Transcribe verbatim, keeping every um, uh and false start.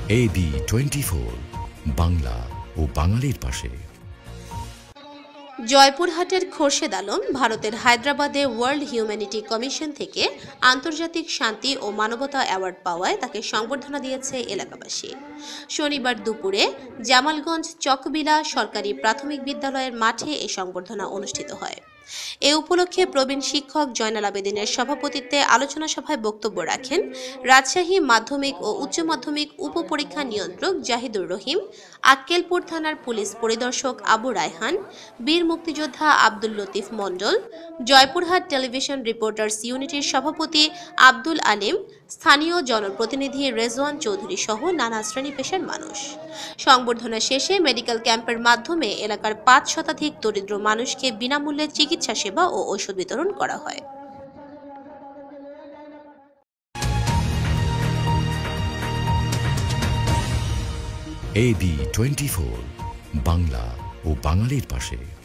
এ B twenty four, Bangla ও বাঙালির পাশে। জয়পুরহাটের খোরশেদ আলম ভারতের হায়দ্রাবাদে ওয়ার্ল্ড হিউম্যানিটি কমিশন থেকে আন্তর্জাতিক শান্তি ও মানবতা অ্যাওয়ার্ড পাওয়ায় তাকে সংবর্ধনা দিয়েছে এলাকাবাসী। শনিবার দুপুরে জামালগঞ্জ চকবিলা সরকারি প্রাথমিক বিদ্যালয়ের মাঠে এই সংবর্ধনা অনুষ্ঠিত হয়। এ উপলক্ষে প্রবীণ শিক্ষক জয়নাল আবেদিনের সভাপতিত্বে আলোচনা সভায় বক্তব্য রাখেন রাজশাহী মাধ্যমিক ও উচ্চ মাধ্যমিক উপপরীক্ষা নিয়ন্ত্রক জাহিদুর রহিম, আক্কেলপুর থানার পুলিশ পরিদর্শক আবু রায়হান, বীর মুক্তিযোদ্ধা আব্দুল লতিফ মণ্ডল, জয়পুরহাট টেলিভিশন রিপোর্টার্স ইউনিটির সভাপতি আব্দুল আলিম, স্থানীয় জনপ্রতিনিধি রেজওয়ান চৌধুরী সহ নানা শ্রেণী পেশার মানুষ। সংবর্ধনা শেষে মেডিকেল ক্যাম্পের মাধ্যমে এলাকার পাঁচ শতাধিক দরিদ্র মানুষকে বিনামূল্যে চিকিৎসা সেবা ও ঔষধ বিতরণ করা হয়। A B twenty four, Bangla ও বাঙালির পাশে।